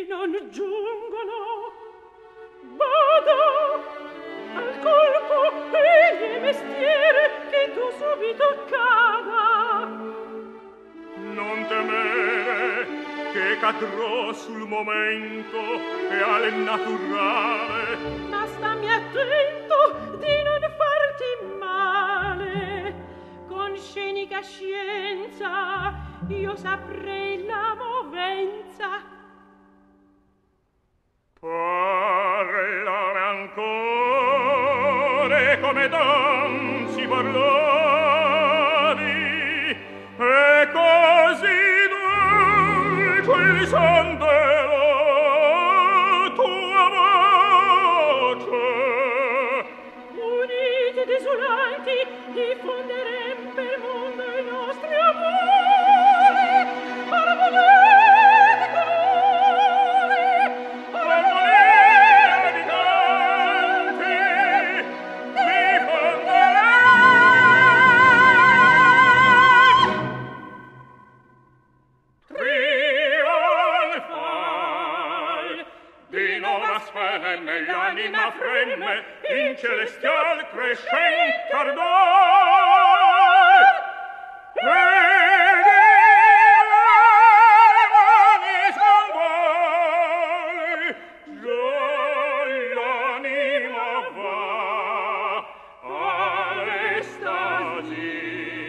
non giungono. Bada al colpo egli è mestiere che tu subito cada. Non temere che cadrò sul momento e al naturale. Ma stammi attento di non farti male. Con scenica scienza io saprei la movenza. Parlami ancora come danzi parlavi, e così dolce il son della tua voce. Uniti desolanti diffonderem per mondo i nostri amori. Armonia di colori, Armonia di canti diffonderem. Trionfal di nuova sfemme l'anima fremme in celestial crescente ardor. Vedi l'anima s'invole, già l'anima va all'estasi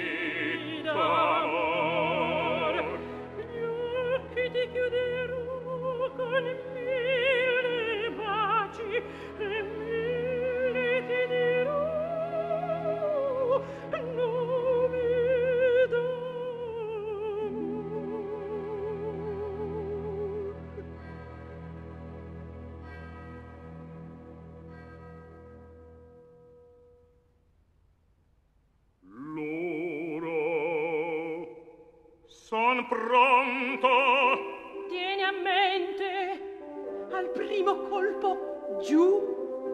d'amor. gli occhi ti chiuderò con mille baci e mille ti dirò nomi d'amor. Loro son pronto. Tieni a mente al primo colpo giù,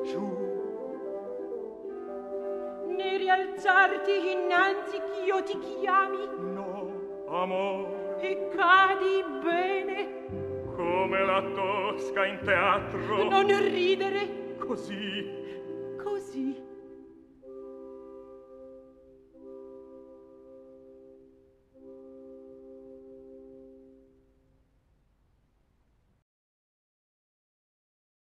né rialzarti innanzi ch'io ti chiami, No, amor, e cadi bene. come la tosca in teatro. Non ridere, Così